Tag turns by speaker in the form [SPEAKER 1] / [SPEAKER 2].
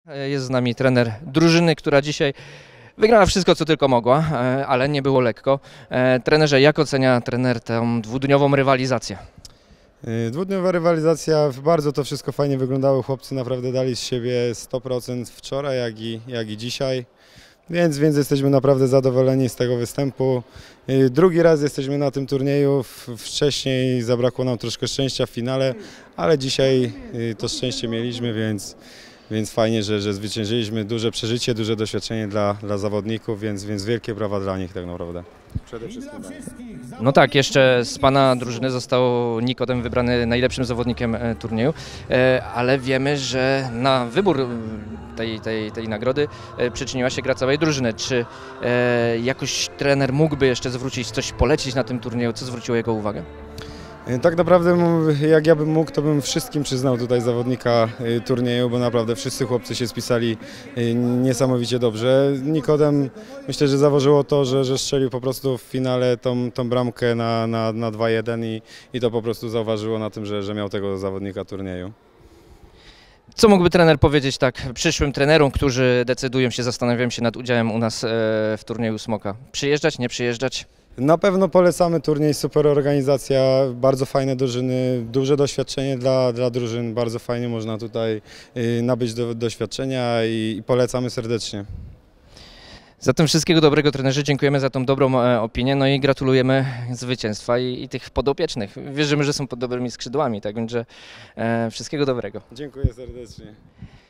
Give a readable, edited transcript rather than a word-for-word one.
[SPEAKER 1] Jest z nami trener drużyny, która dzisiaj wygrała wszystko, co tylko mogła, ale nie było lekko. Trenerze, jak ocenia trener tę dwudniową rywalizację?
[SPEAKER 2] Dwudniowa rywalizacja, bardzo to wszystko fajnie wyglądało, chłopcy naprawdę dali z siebie 100% wczoraj, jak i dzisiaj, więc jesteśmy naprawdę zadowoleni z tego występu. Drugi raz jesteśmy na tym turnieju, wcześniej zabrakło nam troszkę szczęścia w finale, ale dzisiaj to szczęście mieliśmy, więc fajnie, że zwyciężyliśmy. Duże przeżycie, duże doświadczenie dla zawodników, więc wielkie brawa dla nich tak naprawdę. Przede wszystkim.
[SPEAKER 1] No tak, jeszcze z pana drużyny został Nikodem wybrany najlepszym zawodnikiem turnieju, ale wiemy, że na wybór tej nagrody przyczyniła się gra całej drużyny. Czy jakoś trener mógłby jeszcze zwrócić, coś polecić na tym turnieju? Co zwróciło jego uwagę?
[SPEAKER 2] Tak naprawdę, jak ja bym mógł, to bym wszystkim przyznał tutaj zawodnika turnieju, bo naprawdę wszyscy chłopcy się spisali niesamowicie dobrze. Nikodem, myślę, że założyło to, że strzelił po prostu w finale tą bramkę na 2-1 i to po prostu zauważyło na tym, że miał tego zawodnika turnieju.
[SPEAKER 1] Co mógłby trener powiedzieć tak przyszłym trenerom, którzy decydują się, zastanawiają się nad udziałem u nas w turnieju Smoka? Przyjeżdżać, nie przyjeżdżać?
[SPEAKER 2] Na pewno polecamy turniej, super organizacja, bardzo fajne drużyny, duże doświadczenie dla drużyn, bardzo fajnie można tutaj nabyć doświadczenia i polecamy serdecznie.
[SPEAKER 1] Zatem wszystkiego dobrego, trenerzy, dziękujemy za tą dobrą opinię, no i gratulujemy zwycięstwa i tych podopiecznych. Wierzymy, że są pod dobrymi skrzydłami, tak więc wszystkiego dobrego.
[SPEAKER 2] Dziękuję serdecznie.